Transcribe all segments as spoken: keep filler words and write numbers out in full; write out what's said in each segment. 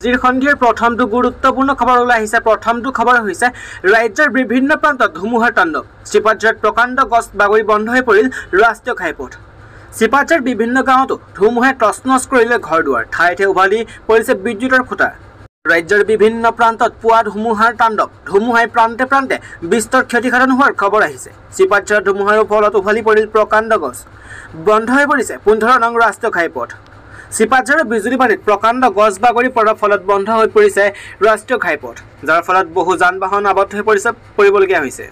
আজিৰ সন্ধিয়াৰ প্ৰথমটো গুৰুত্বপূৰ্ণ খবৰ ওলাই আহিছে। প্ৰথমটো খবৰ হৈছে ৰাজ্যৰ বিভিন্ন প্ৰান্তত ধুমুহাৰ তাণ্ডৱ। চিপাঝাৰত প্ৰকাণ্ড গছ বাগৰি বন্ধ হৈ পৰিল ৰাষ্ট্ৰীয় ঘাইপথ। চিপাঝাৰৰ বিভিন্ন গাঁৱতো ধুমুহাই তছনছ কৰিলে ঘৰ দুৱাৰ, ঠায়ে ঠায়ে উভালি পৰিছে বিদ্যুতৰ খুঁটা। ৰাজ্যৰ বিভিন্ন প্ৰান্তত পুৱা ধুমুহাৰ তাণ্ডৱ। ধুমুহাই প্ৰান্তে প্ৰান্তে বিস্তৰ ক্ষতিসাধন হোৱাৰ খবৰ আহিছে। চিপাঝাৰত ধুমুহাৰ ফলত উভালি পৰিল প্ৰকাণ্ড গছ, বন্ধ হৈ পৰিছে পোন্ধৰ নং ৰাষ্ট্ৰীয় ঘাইপথ। চিপাঝাৰৰ বিজুলীবাৰীত প্ৰকাণ্ড গছ বাগৰি পৰাৰ ফলত বন্ধ হৈ পৰিছে ৰাষ্ট্ৰীয় ঘাইপথ, যাৰ ফলত বহু যান বাহন আবদ্ধ হৈ পৰিছে পৰিবলগীয়া হৈছে।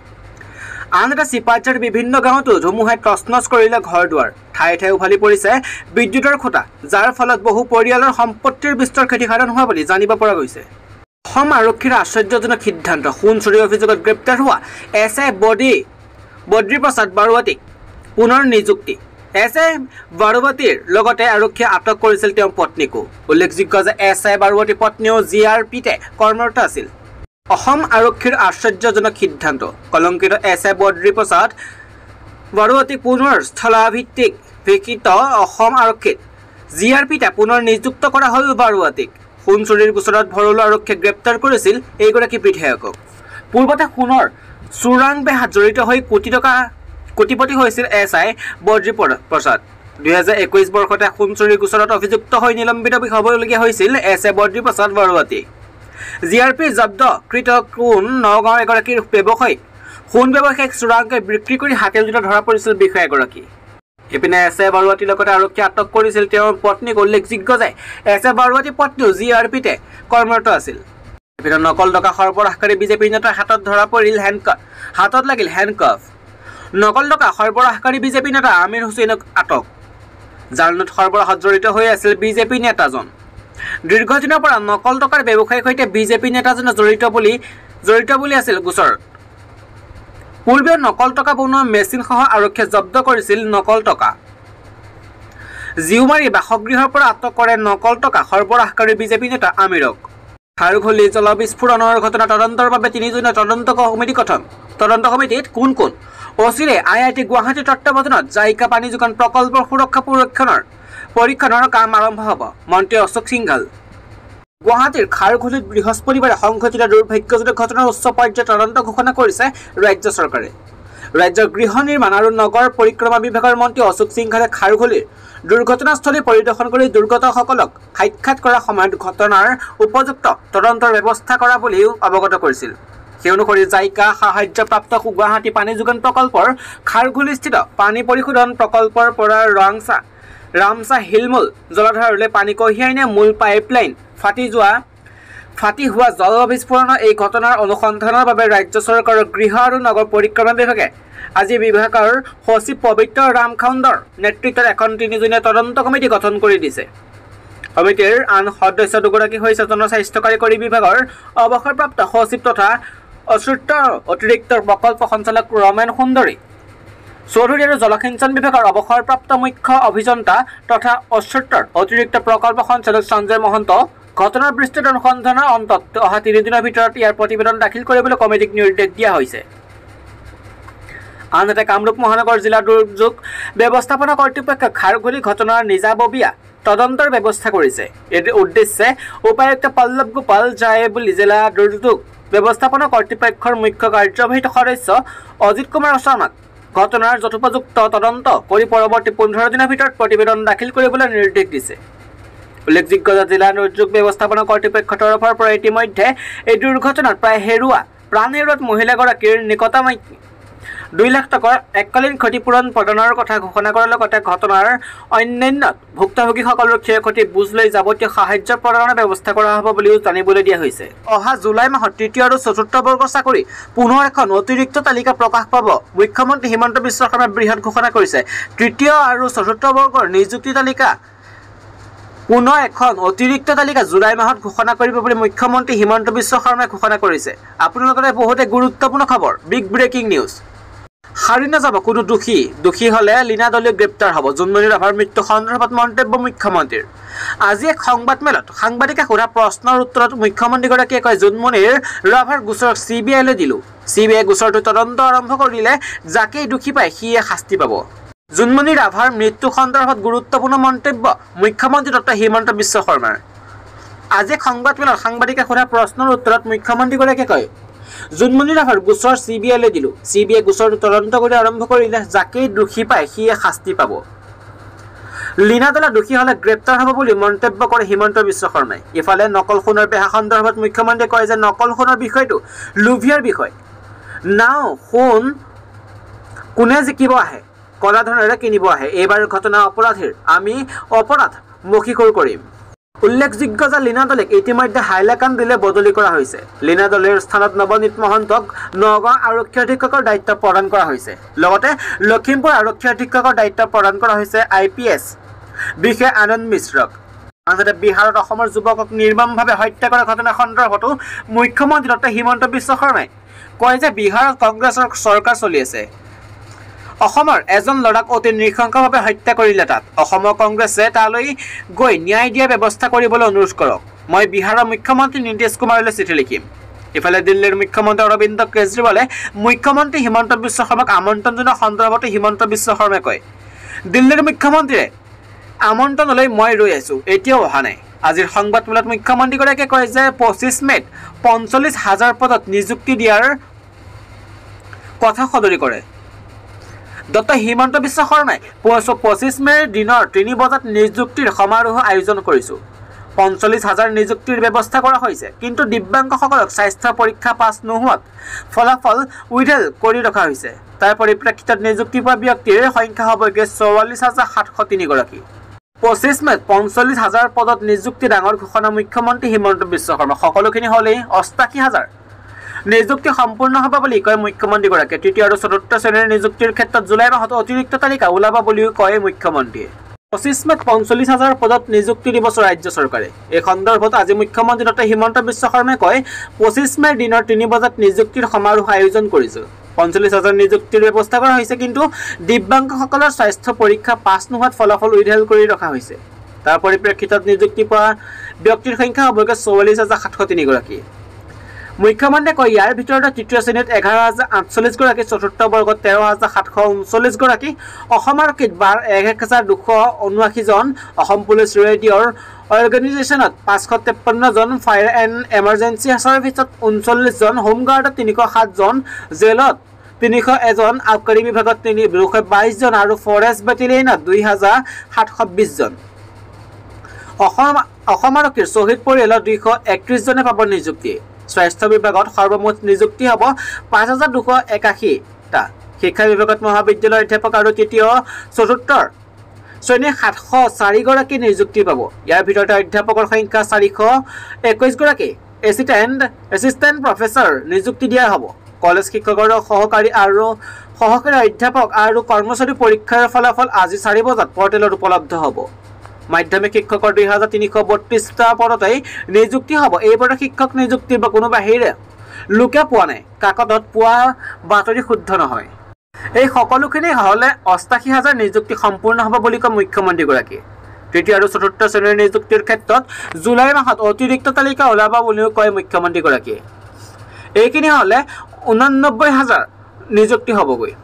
আন এটা চিপাঝাৰৰ বিভিন্ন গাঁৱতো ধুমুহাই তছনছ কৰিলে ঘৰ দুৱাৰ, ঠায়ে ঠায়ে উভালি পৰিছে বিদ্যুতৰ খুঁটা, যাৰ ফলত বহু পৰিয়ালৰ সম্পত্তিৰ বিস্তৰ ক্ষতিসাধন হোৱা বুলি জানিব পৰা গৈছে। অসম আৰক্ষীৰ আশ্চৰ্যজনক সিদ্ধান্ত। সোণ চুৰিৰ অভিযোগত গ্ৰেপ্তাৰ হোৱা এছ আই বডি বদ্ৰী প্ৰসাদ বাৰুৱাতীক পুনৰ নিযুক্তি। এছ আই বাৰুৱাতীৰ লগতে আৰক্ষীয়ে আটক কৰিছিল তেওঁৰ পত্নীকো। উল্লেখযোগ্য যে এছ আই বাৰুৱাতীৰ পত্নীও জি আৰ পিতে কৰ্মৰত আছিল। অসম আৰক্ষীৰ আশ্চৰ্যজনক সিদ্ধান্ত। কলংকিত এছ আই বদ্ৰী প্ৰসাদ বাৰুৱাতীক পুনৰ স্থলাভিত্তিক ভিত্তিত অসম আৰক্ষীত জি আৰ পিতে পুনৰ নিযুক্ত কৰা হ'ল বাৰুৱাতীক। সোণ চুৰিৰ গোচৰত ভৰলু আৰক্ষীয়ে গ্ৰেপ্তাৰ কৰিছিল এইগৰাকী বিধায়কক। পূৰ্বতে সোণৰ চোৰাং বেহাত জড়িত হৈ কোটি টকা কোটিপতি হৈছিল এছ আই বদ্ৰী প্ৰসাদ। দুহেজাৰ একৈছ বৰ্ষতে সোণ চুৰিৰ গোচৰত অভিযুক্ত হৈ নিলম্বিত হ'বলগীয়া হৈছিল S I Badri Prasad Baruwati. G R পিৰ জব্দকৃত সোণ নগাঁৱৰ এগৰাকী ব্যৱসায়ীক সোণ ব্যৱসায়ীক চোৰাংকৈ বিক্ৰী কৰি হাতেলজুত ধৰা পৰিছিল বিষয়াগৰাকী। ইপিনে এছ আই বাৰুৱাতীৰ লগতে আৰক্ষীয়ে আটক কৰিছিল তেওঁৰ পত্নীক। উল্লেখযোগ্য যে এছ আই বাৰুৱাতীৰ পত্নীও জি আৰ পিতে কৰ্মৰত আছিল। ইপিনে নকল টকা সৰবৰাহকাৰী বিজেপি নেতাৰ হাতত ধৰা পৰিল হেণ্ডকাফ হাতত লাগিল হেণ্ডকাফ। নকল টকা সৰবৰাহকাৰী বিজেপি নেতা আমিৰ হুছেইনক আটক। জালনোট সৰবৰাহত জড়িত হৈ আছিল বিজেপি নেতাজন। দীৰ্ঘদিনৰ পৰা নকল টকাৰ ব্যৱসায়ীৰ সৈতে বিজেপি নেতাজন জড়িত বুলি জড়িত বুলি আছিল গোচৰত। পূৰ্বে নকল টকা বনোৱা মেচিনসহ আৰক্ষীয়ে জব্দ কৰিছিল নকল টকা। জিউমাৰী বাসগৃহৰ পৰা আটক কৰে নকল টকা সৰবৰাহকাৰী বিজেপি নেতা আমিৰক। খাৰুখলি জলবিস্ফোৰণৰ ঘটনা তদন্তৰ বাবে তিনিজনীয়া তদন্ত কমিটি গঠন। তদন্ত সমিতিত কোন কোন? অচিৰে আই আই টি গুৱাহাটীৰ তত্বাৱধানত জাইকা পানী যোগান প্ৰকল্পৰ সুৰক্ষা পৰীক্ষণৰ পৰীক্ষণৰ কাম আৰম্ভ হ'ব। মন্ত্ৰী অশোক সিংঘাল। গুৱাহাটীৰ খাৰুখলিত বৃহস্পতিবাৰে সংঘটিত দুৰ্ভাগ্যজনক ঘটনাৰ উচ্চ পৰ্যায়ৰ তদন্ত ঘোষণা কৰিছে ৰাজ্য চৰকাৰে। ৰাজ্যৰ গৃহ নিৰ্মাণ আৰু নগৰ পৰিক্ৰমা বিভাগৰ মন্ত্ৰী অশোক সিংঘালে খাৰুখলিৰ দুৰ্ঘটনাস্থলী পৰিদৰ্শন কৰি দুৰ্গতসকলক সাক্ষাৎ কৰাৰ সময়ত ঘটনাৰ উপযুক্ত তদন্তৰ ব্যৱস্থা কৰা বুলিও অৱগত কৰিছিল। সেই অনুসৰি জাইকা সাহায্যপ্ৰাপ্ত গুৱাহাটী পানী যোগান প্ৰকল্পৰ খাৰুখলিস্থিত পানী পৰিশোধন প্ৰকল্পৰ পৰা ৰাংচা ৰামচা হিলমূল জলাধাৰলৈ পানী কঢ়িয়াই নিয়া মূল পাইপলাইন ফাটি যোৱা ফাটি হোৱা জল বিস্ফোৰণৰ এই ঘটনাৰ অনুসন্ধানৰ বাবে ৰাজ্য চৰকাৰৰ গৃহ আৰু নগৰ পৰিক্ৰমা বিভাগে আজি বিভাগৰ সচিব পবিত্ৰ ৰামখাউণ্ডৰ নেতৃত্বত এখন তিনিজনীয়া তদন্ত কমিটি গঠন কৰি দিছে। কমিটিৰ আন সদস্য দুগৰাকী হৈছে জনস্বাস্থ্য কাৰিকৰী বিভাগৰ অৱসৰপ্ৰাপ্ত সচিব তথা অতিৰিক্ত অতিৰিক্ত প্ৰকল্প সঞ্চালক ৰমেন সুন্দৰী চৌধুৰী আৰু জলসিঞ্চন বিভাগৰ অৱসৰপ্ৰাপ্ত মুখ্য অভিযন্তা তথা অতিৰিক্ত অতিৰিক্ত প্ৰকল্প সঞ্চালক সঞ্জয় মহন্ত। ঘটনাৰ বিস্তৃত অনুসন্ধানৰ অন্তত অহা তিনিদিনৰ ভিতৰত ইয়াৰ প্ৰতিবেদন দাখিল কৰিবলৈ কমিটিক নিৰ্দেশ দিয়া হৈছে। আনহাতে কামৰূপ মহানগৰ জিলা দুৰ্যোগ ব্যৱস্থাপনা কৰ্তৃপক্ষই খাৰুখলি ঘটনাৰ নিজাববীয়া তদন্তৰ ব্যৱস্থা কৰিছে। এই উদ্দেশ্যে উপায়ুক্ত পল্লৱ গোপাল জায়ে বুলি জিলা দুৰ্যোগ ব্যৱস্থাপনা কৰ্তৃপক্ষৰ মুখ্য কাৰ্যবাহী সদস্য অজিত কুমাৰ শৰ্মাক ঘটনাৰ যথোপযুক্ত তদন্ত কৰি পৰৱৰ্তী পোন্ধৰ দিনৰ ভিতৰত প্ৰতিবেদন দাখিল কৰিবলৈ নিৰ্দেশ দিছে। উল্লেখযোগ্য যে জিলা দুৰ্যোগ ব্যৱস্থাপনা কৰ্তৃপক্ষৰ তৰফৰ পৰা ইতিমধ্যে এই দুৰ্ঘটনাত প্ৰায় হেৰুওৱা প্ৰাণ হেৰুওৱাত মহিলাগৰাকীৰ নিকটাত্মীয় দুই লাখ টকাৰ এককালীন ক্ষতিপূৰণ প্ৰদানৰ কথা ঘোষণা কৰাৰ লগতে ঘটনাৰ অন্যান্য ভুক্তভোগীসকলৰ ক্ষয় ক্ষতি বুজ লৈ যাৱতীয় সাহায্য প্ৰদানৰ ব্যৱস্থা কৰা হ'ব বুলিও জানিবলৈ দিয়া হৈছে। অহা জুলাই মাহত তৃতীয় আৰু চতুৰ্থ বৰ্গৰ চাকৰি পুনৰ এখন অতিৰিক্ত তালিকা প্ৰকাশ পাব। মুখ্যমন্ত্ৰী হিমন্ত বিশ্ব শৰ্মাই বৃহৎ ঘোষণা কৰিছে। তৃতীয় আৰু চতুৰ্থ বৰ্গৰ নিযুক্তি তালিকা পুনৰ এখন অতিৰিক্ত তালিকা জুলাই মাহত ঘোষণা কৰিব বুলি মুখ্যমন্ত্ৰী হিমন্ত বিশ্ব শৰ্মাই ঘোষণা কৰিছে। আপোনালোকৰ বহুতে গুৰুত্বপূৰ্ণ খবৰ, বিগ ব্ৰেকিং নিউজ। সাৰি নাযাব কোনো দোষী দোষী হ'লে লীনা দলীয় গ্ৰেপ্তাৰ হ'ব। জোনমণি ৰাভাৰ মৃত্যু সন্দৰ্ভত মন্তব্য মুখ্যমন্ত্ৰীৰ। আজি এক সংবাদমেলত সাংবাদিকে সোধা প্ৰশ্নৰ উত্তৰত মুখ্যমন্ত্ৰীগৰাকীয়ে কয়, জোনমণিৰ ৰাভাৰ গোচৰক চি বি আইলৈ দিলোঁ। চি বি আই গোচৰটো তদন্ত আৰম্ভ কৰিলে যাকেই দোষী পায় সিয়ে শাস্তি পাব। জোনমণি ৰাভাৰ মৃত্যু সন্দৰ্ভত গুৰুত্বপূৰ্ণ মন্তব্য মুখ্যমন্ত্ৰী ডক্টৰ হিমন্ত বিশ্ব শৰ্মাৰ। আজি সংবাদমেলত সাংবাদিকে সোধা প্ৰশ্নৰ উত্তৰত মুখ্যমন্ত্ৰীগৰাকীয়ে কয়, জোনমণি ৰাভাৰ গোচৰ চি বি আইলৈ দিলোঁ। চি বি আই গোচৰটো তদন্ত কৰি আৰম্ভ কৰিলে যাকেই দোষী পায় সিয়ে শাস্তি পাব। লীনা দলা দোষী হ'লে গ্ৰেপ্তাৰ হ'ব বুলি মন্তব্য কৰে হিমন্ত বিশ্ব শৰ্মাই। ইফালে নকল সোণৰ বেহা সন্দৰ্ভত মুখ্যমন্ত্ৰীয়ে কয় যে নকল সোণৰ বিষয়টো লোভিয়াৰ বিষয়। নাও সোণ কোনে জিকিব আহে, কলা ধনেৰে কিনিব আহে। এইবাৰ ঘটনা অপৰাধীৰ আমি অপৰাধ মষিখুৰ কৰিম। উল্লেখযোগ্য যে লীনা দলেক ইতিমধ্যে হাইলাকান্দি দিলে বদলি কৰা হৈছে। লীনা দলেৰ স্থানত নৱনীত মহন্তক নগাঁও আৰক্ষী অধীক্ষকৰ দায়িত্ব প্ৰদান কৰা হৈছে। লগতে লখিমপুৰ আৰক্ষী অধীক্ষকৰ দায়িত্ব প্ৰদান কৰা হৈছে আই পি এছ বিষয়া আনন্দ মিশ্ৰক। আনহাতে বিহাৰত অসমৰ যুৱকক নিৰ্মমভাৱে হত্যা কৰা ঘটনা সন্দৰ্ভতো মুখ্যমন্ত্ৰী ডক্টৰ হিমন্ত বিশ্ব শৰ্মাই কয় যে বিহাৰত কংগ্ৰেছৰ চৰকাৰ চলি আছে। অসমৰ এজন ল'ৰাক অতি নৃশংসভাৱে হত্যা কৰিলে তাত অসমৰ কংগ্ৰেছে তালৈ গৈ ন্যায় দিয়া ব্যৱস্থা কৰিবলৈ অনুৰোধ কৰক। মই বিহাৰৰ মুখ্যমন্ত্ৰী নীতিশ কুমাৰলৈ চিঠি লিখিম। ইফালে দিল্লীৰ মুখ্যমন্ত্ৰী অৰবিন্দ কেজৰিৱালে মুখ্যমন্ত্ৰী হিমন্ত বিশ্ব শৰ্মাক আমন্ত্ৰণ জনোৱা সন্দৰ্ভতে হিমন্ত বিশ্ব শৰ্মাই কয়, দিল্লীৰ মুখ্যমন্ত্ৰীয়ে আমন্ত্ৰণলৈ মই ৰৈ আছোঁ, এতিয়াও অহা নাই। আজিৰ সংবাদমেলত মুখ্যমন্ত্ৰীগৰাকীয়ে কয় যে পঁচিছ মে'ত পঞ্চল্লিছ হাজাৰ পদত নিযুক্তি দিয়াৰ কথা সদৰি কৰে। ডক্টৰ হিমন্ত বিশ্ব শৰ্মাই পঁচিছ মে'ৰ দিনৰ তিনি বজাত নিযুক্তিৰ সমাৰোহ আয়োজন কৰিছোঁ। পঞ্চল্লিছ হাজাৰ নিযুক্তিৰ ব্যৱস্থা কৰা হৈছে, কিন্তু দিব্যাংগসকলক স্বাস্থ্য পৰীক্ষা পাছ নোহোৱাত ফলাফল উইথেল কৰি ৰখা হৈছে। তাৰ পৰিপ্ৰেক্ষিতত নিযুক্তি পোৱা ব্যক্তিৰ সংখ্যা হ'বগৈ চৌৱাল্লিছ হাজাৰ সাতশ তিনিগৰাকী। পঁচিছ মে'ত পঞ্চল্লিছ হাজাৰ পদত নিযুক্তি ডাঙৰ ঘোষণা মুখ্যমন্ত্ৰী হিমন্ত বিশ্ব শৰ্মা। সকলোখিনি হ'লেই অষ্টাশী হাজাৰ নিযুক্তি সম্পূৰ্ণ হ'ব বুলি কয় মুখ্যমন্ত্ৰীগৰাকীয়ে। তৃতীয় আৰু চতুৰ্থ শ্ৰেণীৰ নিযুক্তিৰ ক্ষেত্ৰত জুলাই মাহত অতিৰিক্ত তালিকা ওলাব বুলিও কয় মুখ্যমন্ত্ৰীয়ে। পঁচিছ মে'ত পঞ্চল্লিছ হাজাৰ পদত নিযুক্তি দিব ৰাজ্য চৰকাৰে। এই সন্দৰ্ভত আজি মুখ্যমন্ত্ৰী ডক্টৰ হিমন্ত বিশ্ব শৰ্মাই কয়, পঁচিছ মে'ৰ দিনৰ তিনি বজাত নিযুক্তিৰ সমাৰোহ আয়োজন কৰিছোঁ। পঞ্চল্লিছ হাজাৰ নিযুক্তিৰ ব্যৱস্থা কৰা হৈছে, কিন্তু দিব্যাংগসকলৰ স্বাস্থ্য পৰীক্ষা পাছ নোহোৱাত ফলাফল উইথেল কৰি ৰখা হৈছে। তাৰ পৰিপ্ৰেক্ষিতত নিযুক্তি পোৱা ব্যক্তিৰ সংখ্যা হ'বগৈ চৌৱাল্লিছ হাজাৰ সাতশ তিনিগৰাকী। মুখ্যমন্ত্ৰীয়ে কয়, ইয়াৰ ভিতৰতে তৃতীয় শ্ৰেণীত এঘাৰ হাজাৰ আঠচল্লিছ গৰাকী, চতুৰ্থ বৰ্গত তেৰ হাজাৰ সাতশ ঊনচল্লিছ গৰাকী, অসম আৰক্ষীত বাৰ এক হাজাৰ দুশ ঊনাশীজন, অসম পুলিচ ৰেডিঅ'ৰ অৰ্গেনাইজেশ্যনত পাঁচশ তেপন্ন জন, ফায়াৰ এণ্ড এমাৰ্জেঞ্চি ছাৰ্ভিচত ঊনচল্লিছজন, হোমগাৰ্ডত তিনিশ সাতজন, জেলত তিনিশ এজন, আবকাৰী বিভাগত তিনি দুশ বাইছজন আৰু ফৰেষ্ট বেটেলিয়নত দুই হাজাৰ সাতশ বিছজন। অসম অসম আৰক্ষীৰ শ্বহীদ পৰিয়ালৰ দুইশ একত্ৰিছজনে পাব নিযুক্তি। স্বাস্থ্য বিভাগত সৰ্বমুঠ নিযুক্তি হ'ব পাঁচ হাজাৰ দুশ একাশীটা। শিক্ষা বিভাগত মহাবিদ্যালয়ৰ অধ্যাপক আৰু তৃতীয় চতুৰ্থৰ শ্ৰেণীৰ সাতশ চাৰিগৰাকী নিযুক্তি পাব। ইয়াৰ ভিতৰতে অধ্যাপকৰ সংখ্যা চাৰিশ একৈছ গৰাকী, এছিষ্টেণ্ট এছিষ্টেণ্ট প্ৰফেচাৰ নিযুক্তি দিয়া হ'ব। কলেজ শিক্ষকৰ সহকাৰী আৰু সহকাৰী অধ্যাপক আৰু কৰ্মচাৰী পৰীক্ষাৰ ফলাফল আজি চাৰি বজাত পৰ্টেলত উপলব্ধ হ'ব। মাধ্যমিক শিক্ষকৰ দুই হাজাৰ তিনিশ বত্ৰিছটা পদতেই নিযুক্তি হ'ব। এইবাৰৰ শিক্ষক নিযুক্তিৰ বা কোনো বাহিৰে লোকে পোৱা নাই। কাকতত পোৱা বাতৰি শুদ্ধ নহয়। এই সকলোখিনি হ'লে অষ্টাশী হাজাৰ নিযুক্তি সম্পূৰ্ণ হ'ব বুলি কয় মুখ্যমন্ত্ৰীগৰাকীয়ে। তৃতীয় আৰু চতুৰ্থ শ্ৰেণীৰ নিযুক্তিৰ ক্ষেত্ৰত জুলাই মাহত অতিৰিক্ত তালিকা ওলাব বুলিও কয় মুখ্যমন্ত্ৰীগৰাকীয়ে। এইখিনি হ'লে ঊনানব্বৈ হাজাৰ নিযুক্তি হ'বগৈ।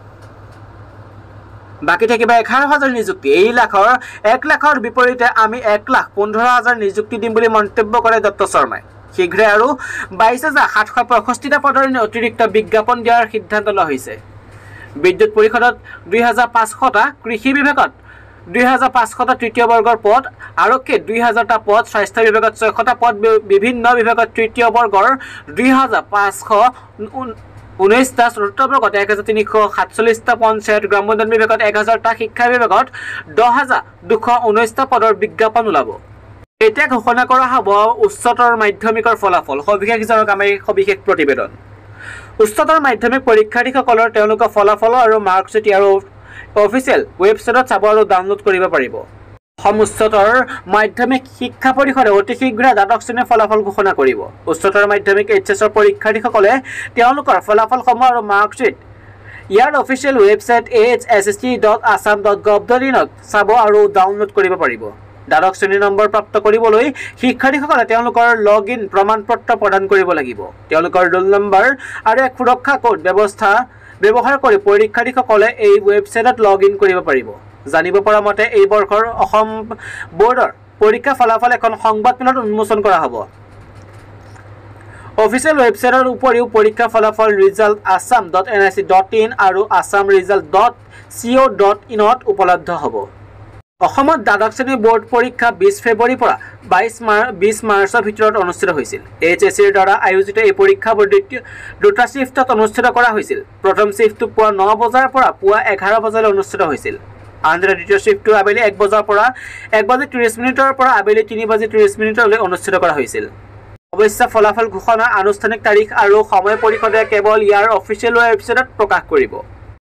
বাকী থাকিব এঘাৰ হাজাৰ নিযুক্তি। এই লাখৰ এক লাখৰ বিপৰীতে আমি এক লাখ পোন্ধৰ হাজাৰ নিযুক্তি দিম বুলি মন্তব্য কৰে ডক্টৰ শৰ্মাই। শীঘ্ৰে আৰু বাইছ হাজাৰ সাতশ পঁয়ষষ্ঠিটা পদৰ অতিৰিক্ত বিজ্ঞাপন দিয়াৰ সিদ্ধান্ত লোৱা হৈছে। বিদ্যুৎ পৰিষদত দুই হাজাৰ পাঁচশটা, কৃষি বিভাগত দুই হাজাৰ পাঁচশটা তৃতীয় বৰ্গৰ পদ, আৰক্ষীত দুই হাজাৰটা পদ, স্বাস্থ্য বিভাগত ছয়শটা পদ, বিভিন্ন বিভাগত তৃতীয় বৰ্গৰ দুই হাজাৰ পাঁচশ ঊনৈছটা, চতুৰ্থ বৰ্গত এক হাজাৰ তিনিশ সাতচল্লিছটা, পঞ্চায়ত গ্ৰামোন্নয়ন বিভাগত এক হাজাৰটা, শিক্ষা বিভাগত দহ হাজাৰ দুশ ঊনৈছটা পদৰ বিজ্ঞাপন ওলাব। এতিয়া ঘোষণা কৰা হ'ব উচ্চতৰ মাধ্যমিকৰ ফলাফল। সবিশেষ জানক আমাৰ সবিশেষ প্ৰতিবেদন। উচ্চতৰ মাধ্যমিক পৰীক্ষাৰ্থীসকলৰ তেওঁলোকৰ ফলাফল আৰু মাৰ্কশ্বিট আৰু অফিচিয়েল ৱেবছাইটত চাব আৰু ডাউনলোড কৰিব পাৰিব। অসম উচ্চতৰ মাধ্যমিক শিক্ষা পৰিষদে অতি শীঘ্ৰে দ্বাদশ শ্ৰেণীৰ ফলাফল ঘোষণা কৰিব। উচ্চতৰ মাধ্যমিক এইচ এছৰ পৰীক্ষাৰ্থীসকলে তেওঁলোকৰ ফলাফলসমূহ আৰু মাৰ্কশ্বিট ইয়াৰ official website H S S C dot Assam dot gov dot ইনত চাব আৰু ডাউনলোড কৰিব পাৰিব। দ্বাদশ শ্ৰেণীৰ নম্বৰ প্ৰাপ্ত কৰিবলৈ শিক্ষাৰ্থীসকলে তেওঁলোকৰ লগ ইন প্ৰমাণ পত্ৰ প্ৰদান কৰিব লাগিব। তেওঁলোকৰ ৰোল নম্বৰ আৰু এক সুৰক্ষা কোড ব্যৱস্থা ব্যৱহাৰ কৰি পৰীক্ষাৰ্থীসকলে এই ৱেবছাইটত লগ ইন কৰিব পাৰিব। জানিব পৰা মতে এই বৰ্ষৰ অসম বোৰ্ডৰ পৰীক্ষা ফলাফল এখন সংবাদমেলত উন্মোচন কৰা হ'ব। অফিচিয়েল ৱেবছাইটৰ উপৰিও পৰীক্ষা ফলাফল result Assam dot N I C dot in আৰু Assam result dot C O' dot ইনত উপলব্ধ হ'ব। অসমত দ্বাদশ শ্ৰেণীৰ বোৰ্ড পৰীক্ষা বিশ ফেব্ৰুৱাৰীৰ পৰা বাইছ মাৰ বিশ মাৰ্চৰ ভিতৰত অনুষ্ঠিত হৈছিল। এইচ এছ চিৰ দ্বাৰা আয়োজিত এই পৰীক্ষাবোৰ দ্বিতীয় দুটা শ্বিফ্টত অনুষ্ঠিত কৰা হৈছিল। প্ৰথম শ্বিফ্টটো পুৱা ন বজাৰ পৰা পুৱা এঘাৰ বজালৈ অনুষ্ঠিত হৈছিল। আনহাতে দ্বিতীয় শ্বিফ্টটো আবেলি এক বজাৰ পৰা এক বাজি ত্ৰিছ মিনিটৰ পৰা আবেলি তিনি বাজি ত্ৰিছ মিনিটলৈ অনুষ্ঠিত কৰা হৈছিল। অৱশ্যে ফলাফল ঘোষণাৰ আনুষ্ঠানিক তাৰিখ আৰু সময় পৰিষদে কেৱল ইয়াৰ অফিচিয়েল ৱেবছাইটত প্ৰকাশ কৰিব।